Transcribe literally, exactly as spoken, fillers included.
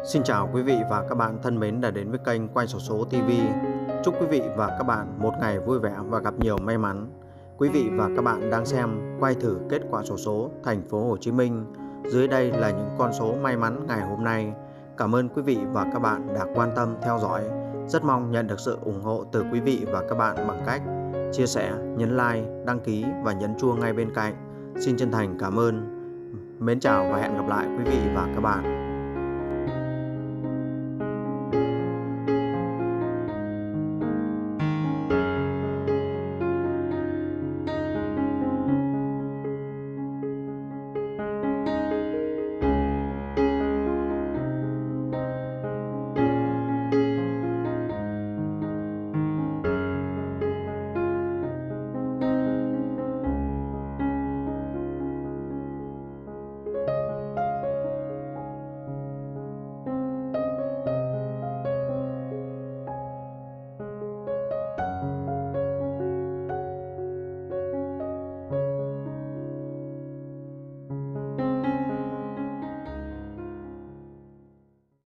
Xin chào quý vị và các bạn thân mến đã đến với kênh Quay Sổ Số ti vi. Chúc quý vị và các bạn một ngày vui vẻ và gặp nhiều may mắn. Quý vị và các bạn đang xem quay thử kết quả xổ số thành phố Hồ Chí Minh. Dưới đây là những con số may mắn ngày hôm nay. Cảm ơn quý vị và các bạn đã quan tâm theo dõi. Rất mong nhận được sự ủng hộ từ quý vị và các bạn bằng cách chia sẻ, nhấn like, đăng ký và nhấn chuông ngay bên cạnh. Xin chân thành cảm ơn. Mến chào và hẹn gặp lại quý vị và các bạn.